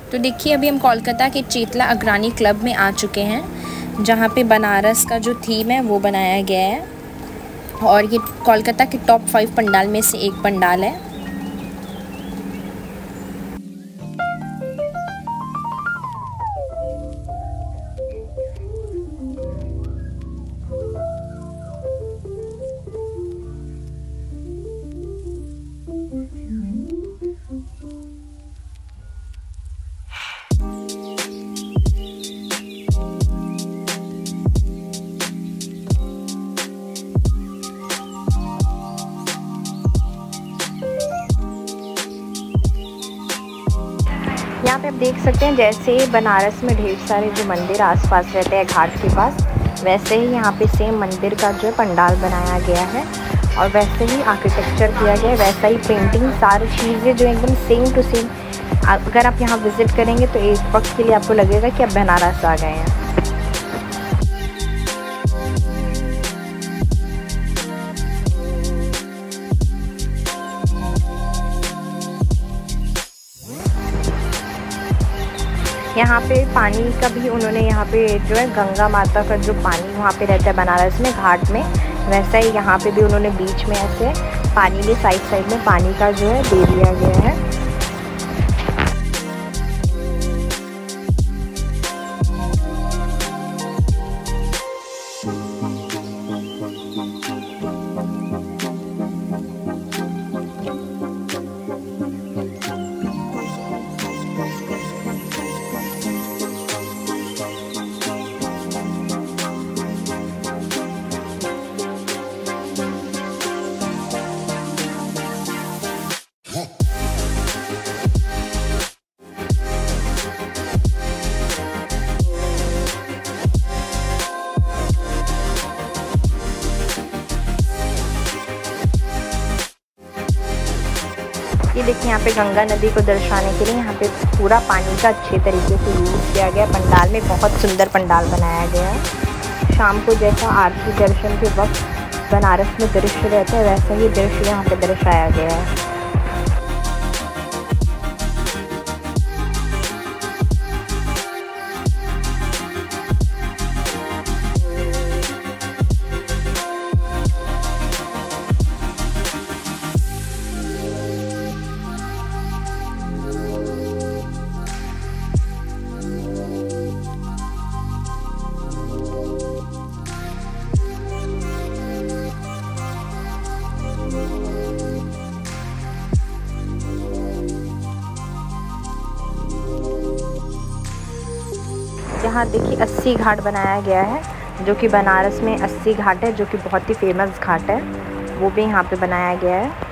तो देखिए अभी हम कोलकाता के चेतला अग्रणी क्लब में आ चुके हैं, जहाँ पे बनारस का जो थीम है वो बनाया गया है और ये कोलकाता के टॉप 5 पंडाल में से एक पंडाल है। यहाँ पे आप देख सकते हैं जैसे बनारस में ढेर सारे जो मंदिर आसपास रहते हैं घाट के पास, वैसे ही यहाँ पे सेम मंदिर का जो पंडाल बनाया गया है और वैसे ही आर्किटेक्चर किया गया है, वैसा ही पेंटिंग, सारी चीज़ें जो एकदम सेम टू सेम। अगर आप यहाँ विज़िट करेंगे तो एक वक्त के लिए आपको लगेगा कि आप बनारस आ गए हैं। यहाँ पे पानी का भी उन्होंने यहाँ पे जो है गंगा माता का जो पानी वहाँ पे रहता है बनारस में घाट में, वैसा ही यहाँ पे भी उन्होंने बीच में ऐसे पानी में साइड में पानी का जो है दे दिया गया है। ये देखिए यहाँ पे गंगा नदी को दर्शाने के लिए यहाँ पे पूरा पानी का अच्छे तरीके से यूज़ किया गया। पंडाल में बहुत सुंदर पंडाल बनाया गया है। शाम को जैसा आरती दर्शन के वक्त बनारस में दृश्य रहता है, वैसा ही दृश्य यहाँ पे दर्शाया गया है। यहाँ देखिए 80 घाट बनाया गया है, जो कि बनारस में 80 घाट है, जो कि बहुत ही फेमस घाट है, वो भी यहाँ पे बनाया गया है।